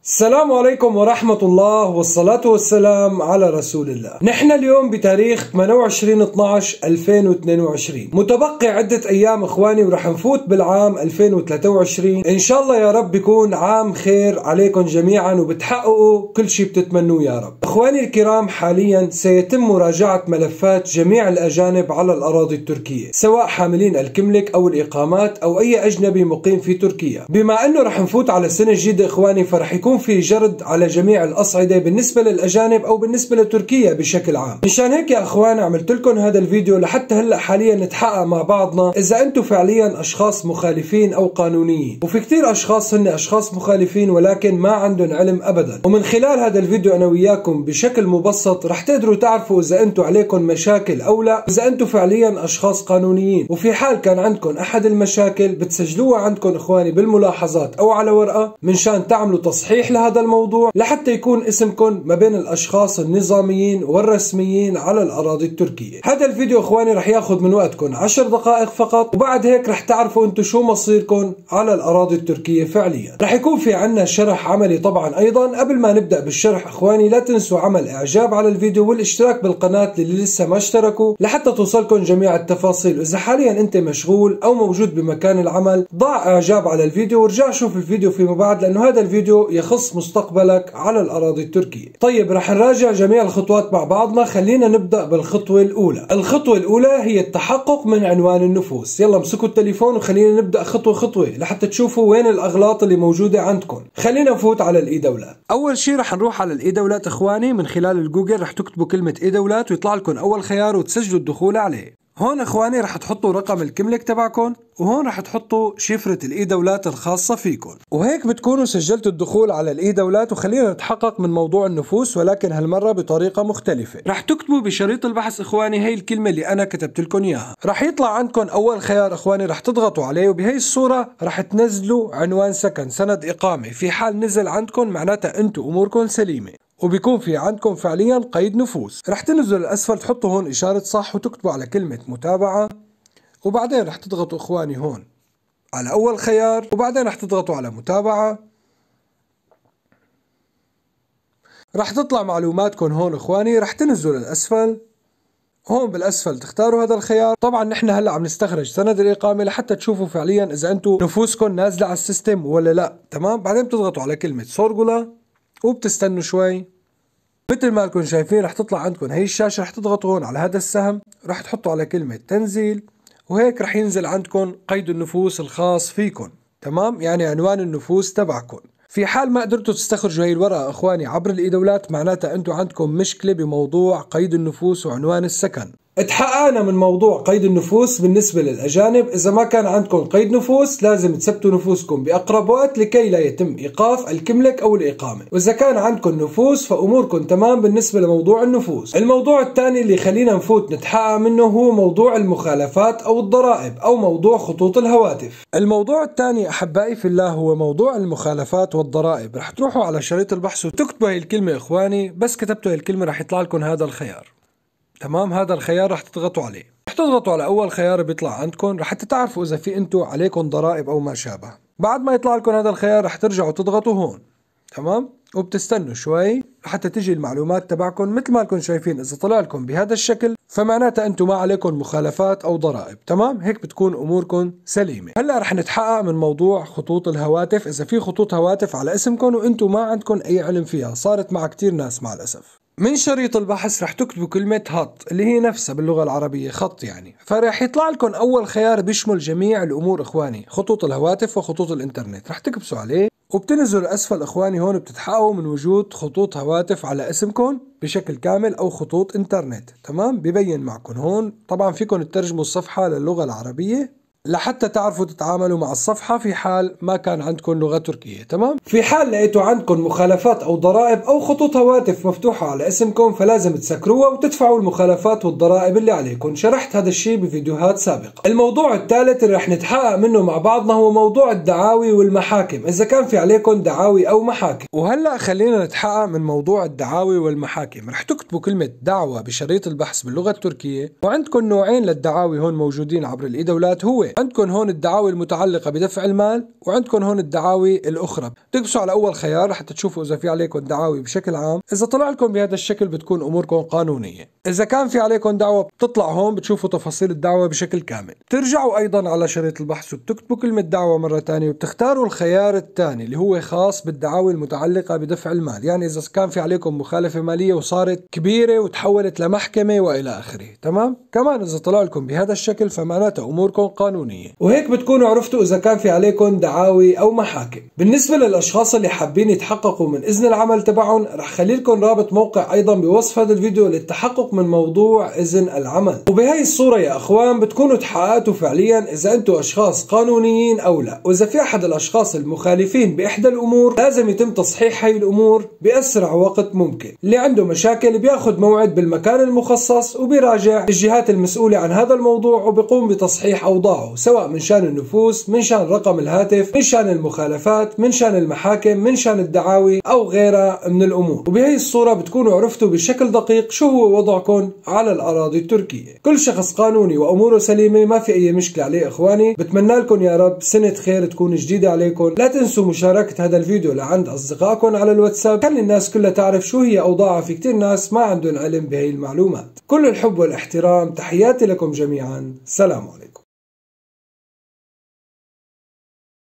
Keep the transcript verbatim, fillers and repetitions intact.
السلام عليكم ورحمة الله والصلاة والسلام على رسول الله. نحن اليوم بتاريخ ثمانية وعشرين اثني عشر ألفين واثنين وعشرين، متبقي عدة ايام اخواني ورح نفوت بالعام ألفين وثلاثة وعشرين. ان شاء الله يا رب بيكون عام خير عليكم جميعا وبتحققوا كل شيء بتتمنوه يا رب. اخواني الكرام، حاليا سيتم مراجعة ملفات جميع الاجانب على الاراضي التركية، سواء حاملين الكملك او الاقامات او اي اجنبي مقيم في تركيا. بما انه رح نفوت على سنة جديدة اخواني، فرح يكون في جرد على جميع الأصعدة بالنسبة للأجانب أو بالنسبة لتركيا بشكل عام. مشان هيك يا أخوان عملت لكم هذا الفيديو لحتى هلأ حاليا نتحقق مع بعضنا إذا أنتم فعليا أشخاص مخالفين أو قانونيين. وفي كثير أشخاص هن أشخاص مخالفين ولكن ما عندهم علم أبدا، ومن خلال هذا الفيديو أنا وياكم بشكل مبسط رح تقدروا تعرفوا إذا أنتم عليكم مشاكل أو لا، إذا أنتم فعليا أشخاص قانونيين. وفي حال كان عندكم أحد المشاكل بتسجلوها عندكم إخواني بالملاحظات أو على ورقة منشان تعملوا تصحيح لهذا الموضوع، لحتى يكون اسمكم ما بين الاشخاص النظاميين والرسميين على الاراضي التركيه. هذا الفيديو اخواني رح ياخذ من وقتكم عشر دقائق فقط، وبعد هيك رح تعرفوا انتم شو مصيركم على الاراضي التركيه فعليا. رح يكون في عنا شرح عملي طبعا. ايضا قبل ما نبدا بالشرح اخواني لا تنسوا عمل اعجاب على الفيديو والاشتراك بالقناه اللي لسه ما اشتركوا لحتى توصلكم جميع التفاصيل. واذا حاليا انت مشغول او موجود بمكان العمل ضع اعجاب على الفيديو وارجع شوف الفيديو فيما بعد، لانه هذا الفيديو يخص مستقبلك على الأراضي التركية. طيب رح نراجع جميع الخطوات مع بعضنا. خلينا نبدأ بالخطوة الأولى. الخطوة الأولى هي التحقق من عنوان النفوس. يلا امسكوا التليفون وخلينا نبدأ خطوة خطوة لحتى تشوفوا وين الأغلاط اللي موجودة عندكم. خلينا نفوت على الإي دولات. أول شيء رح نروح على الإي دولات إخواني من خلال الجوجل. رح تكتبوا كلمة إي دولات ويطلع لكم أول خيار وتسجلوا الدخول عليه. هون اخواني رح تحطوا رقم الكملك تبعكم، وهون رح تحطوا شفرة الاي دولات الخاصة فيكم، وهيك بتكونوا سجلتوا الدخول على الاي دولات. وخلينا نتحقق من موضوع النفوس ولكن هالمرة بطريقة مختلفة. رح تكتبوا بشريط البحث اخواني هي الكلمة اللي انا كتبت لكم اياها. رح يطلع عندكم اول خيار اخواني، رح تضغطوا عليه وبهي الصورة رح تنزلوا عنوان سكن سند اقامة. في حال نزل عندكم معناتها انتم اموركم سليمة وبيكون في عندكم فعليا قيد نفوس. رح تنزلوا للأسفل تحطوا هون إشارة صح وتكتبوا على كلمة متابعة، وبعدين رح تضغطوا إخواني هون على أول خيار، وبعدين رح تضغطوا على متابعة. رح تطلع معلوماتكم هون إخواني. رح تنزلوا للأسفل، هون بالأسفل تختاروا هذا الخيار. طبعا نحن هلا عم نستخرج سند الإقامة لحتى تشوفوا فعليا إذا أنتم نفوسكم نازلة على السيستم ولا لا. تمام. بعدين بتضغطوا على كلمة سورغولا وبتستنوا شوي. مثل ما لكم شايفين رح تطلع عندكم هي الشاشة. رح تضغطوا هون على هذا السهم، رح تحطوا على كلمة تنزيل، وهيك رح ينزل عندكم قيد النفوس الخاص فيكم. تمام، يعني عنوان النفوس تبعكم. في حال ما قدرتوا تستخرجوا هي الورقة اخواني عبر الاي دولات معناتها انتم عندكم مشكلة بموضوع قيد النفوس وعنوان السكن. اتحققنا من موضوع قيد النفوس بالنسبة للأجانب. إذا ما كان عندكم قيد نفوس لازم تثبتوا نفوسكم بأقرب وقت لكي لا يتم إيقاف الكملك أو الإقامة. وإذا كان عندكم نفوس فأموركم تمام بالنسبة لموضوع النفوس. الموضوع الثاني اللي خلينا نفوت نتحقق منه هو موضوع المخالفات أو الضرائب أو موضوع خطوط الهواتف. الموضوع الثاني أحبائي في الله هو موضوع المخالفات والضرائب. رح تروحوا على شريط البحث وتكتبوا هي الكلمة إخواني. بس كتبتوا هي الكلمة رح يطلع لكم هذا الخيار. تمام، هذا الخيار رح تضغطوا عليه. رح تضغطوا على اول خيار بيطلع عندكم لحتى تعرفوا اذا في انتم عليكم ضرائب او ما شابه. بعد ما يطلع لكم هذا الخيار رح ترجعوا تضغطوا هون. تمام، وبتستنوا شوي لحتى تجي المعلومات تبعكم. مثل ما لكم شايفين اذا طلع لكم بهذا الشكل فمعناتها انتم ما عليكم مخالفات او ضرائب. تمام، هيك بتكون اموركم سليمه. هلا رح نتحقق من موضوع خطوط الهواتف. اذا في خطوط هواتف على اسمكم وانتم ما عندكم اي علم فيها، صارت مع كثير ناس مع الاسف. من شريط البحث رح تكتبوا كلمة هط اللي هي نفسها باللغة العربية خط يعني. فرح يطلع لكم أول خيار بيشمل جميع الأمور إخواني، خطوط الهواتف وخطوط الإنترنت. رح تكبسوا عليه وبتنزلوا لأسفل إخواني. هون بتتحققوا من وجود خطوط هواتف على اسمكم بشكل كامل أو خطوط إنترنت. تمام، ببين معكم هون. طبعا فيكم تترجموا الصفحة للغة العربية لحتى تعرفوا تتعاملوا مع الصفحة في حال ما كان عندكم لغة تركية. تمام. في حال لقيتوا عندكم مخالفات أو ضرائب أو خطوط هواتف مفتوحة على اسمكم فلازم تسكروها وتدفعوا المخالفات والضرائب اللي عليكم. شرحت هذا الشيء بفيديوهات سابقة. الموضوع الثالث اللي رح نتحقق منه مع بعضنا هو موضوع الدعاوي والمحاكم، إذا كان في عليكم دعاوي أو محاكم. وهلأ خلينا نتحقق من موضوع الدعاوي والمحاكم. رح تكتبوا كلمة دعوة بشريط البحث باللغة التركية، وعندكم نوعين للدعاوي هون موجودين عبر الإي دولات. هو نوعين، عندكم هون الدعاوي المتعلقة بدفع المال وعندكم هون الدعاوي الأخرى. تكبسوا على أول خيار لحتى تشوفوا إذا في عليكم دعاوي بشكل عام. إذا طلع لكم بهذا الشكل بتكون أموركم قانونية. إذا كان في عليكم دعوة بتطلع هون بتشوفوا تفاصيل الدعوة بشكل كامل. ترجعوا أيضا على شريط البحث وبتكتبوا كلمة دعوة مرة ثانية وبتختاروا الخيار الثاني اللي هو خاص بالدعاوي المتعلقة بدفع المال، يعني إذا كان في عليكم مخالفة مالية وصارت كبيرة وتحولت لمحكمة وإلى آخره. تمام؟ كمان إذا طلع لكم بهذا الشكل فمعناته أموركم قانونية، وهيك بتكونوا عرفتوا إذا كان في عليكم دعاوي أو محاكم. بالنسبة للأشخاص اللي حابين يتحققوا من إذن العمل تبعهم رح خلي لكم رابط موقع أيضا بوصف هذا الفيديو للتحقق من موضوع إذن العمل. وبهي الصورة يا أخوان بتكونوا تحققتوا فعليا إذا أنتم أشخاص قانونيين أو لا. وإذا في أحد الأشخاص المخالفين بإحدى الأمور لازم يتم تصحيح هاي الأمور بأسرع وقت ممكن. اللي عنده مشاكل بياخذ موعد بالمكان المخصص وبيراجع الجهات المسؤولة عن هذا الموضوع وبيقوم بتصحيح أوضاعه، سواء من شان النفوس، من شان رقم الهاتف، من شان المخالفات، من شان المحاكم، من شان الدعاوي أو غيرها من الأمور. وبهي الصورة بتكونوا عرفتوا بشكل دقيق شو هو وضعكم على الأراضي التركية. كل شخص قانوني وأموره سليمة، ما في أي مشكلة عليه إخواني. بتمنى لكم يا رب سنة خير تكون جديدة عليكم. لا تنسوا مشاركة هذا الفيديو لعند أصدقائكم على الواتساب، خلي الناس كلها تعرف شو هي أوضاعها. في كتير ناس ما عندهم علم بهي المعلومات. كل الحب والاحترام، تحياتي لكم جميعا، سلام عليكم.